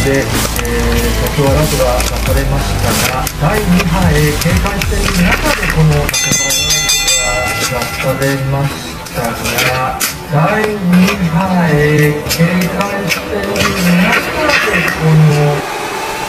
で、先ほどランプが出されましたが、第2波へ警戒している中でこのランプが出されましたが、第2波へ警戒している中でこの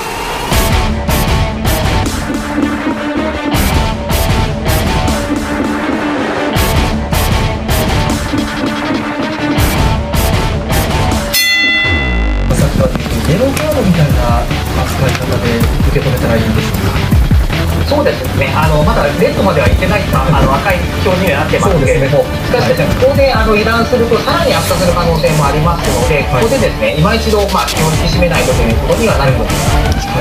イエローカードみたいな扱い方で受け止めたらいいんでしょうか。 そうですね、まだレッドまではいってないか、赤い表示にはなってますけれども、しかしですね、ここで油断すると、さらに悪化する可能性もありますので、ここでですね、今一度、気を引き締めないとということにはなると思います。 はい、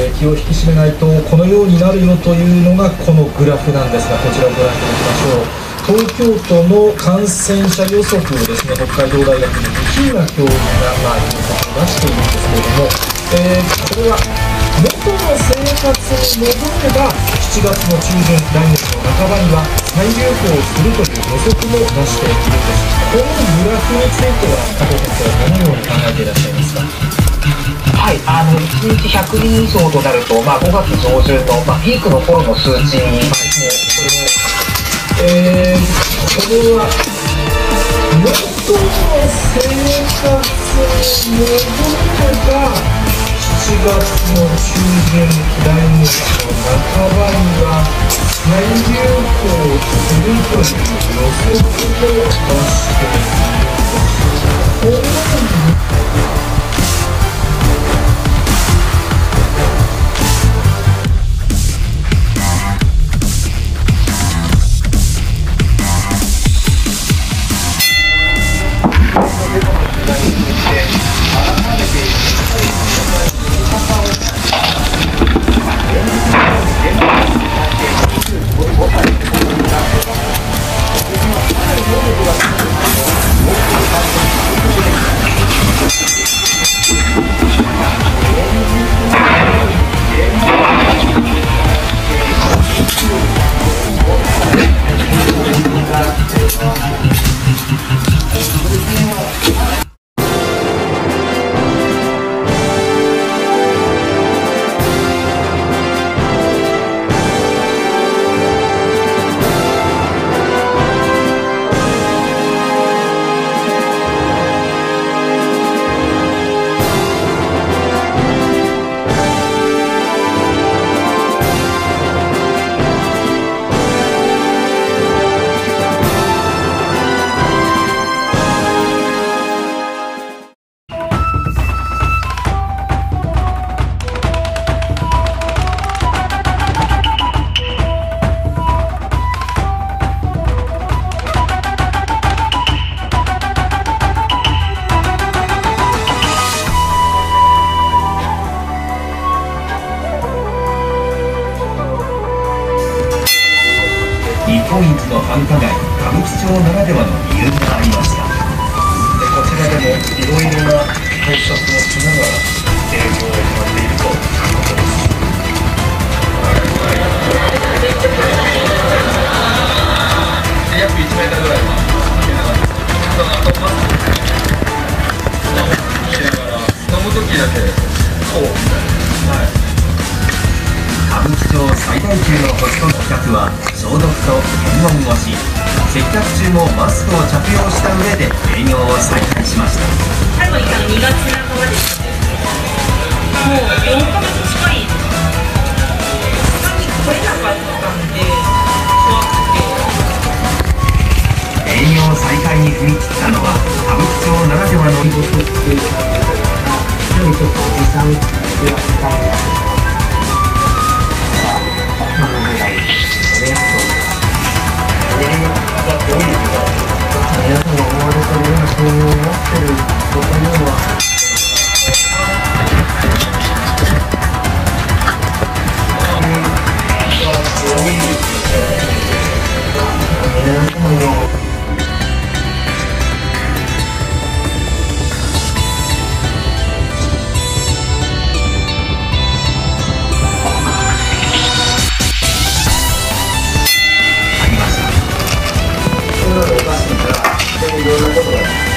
気を引き締めないと、このようになるよというのが、このグラフなんですが、こちらをご覧いただきましょう。東京都の感染者予測をですね、北海道大学の西浦教授が予測を出しているんですけれども、これは元の生活に戻れば7月の中旬、来月の半ばには再流行するという予測も出しているんです。このグラフについては加藤先生はどのように考えていらっしゃいますか。 はい、1日100人以上となると、5月上旬の、ピークの頃の数値に、 これは元の生活に戻れば7月の中旬、来月の半ばには再流行するという予測を出しているんです。 日本一の繁華街、歌舞伎町ならではの理由がありました。 こちらでもいろいろな対策をしながら営業を行っているということです。 約1メートルぐらいは飲む時だけそうみたいな。歌舞伎町最大級のホスト企画は消毒と検温をし、接客中もマスクを着用した上で営業を再開しました。 最後に2月半ばですね。もう4ヶ月近い。他に来れなかったんで怖くて。 営業再開に踏み切ったのは歌舞伎町ならではのちょっとおじさんってやったんだ。皆さんが思われているような信用を持っているというのはいろんなことが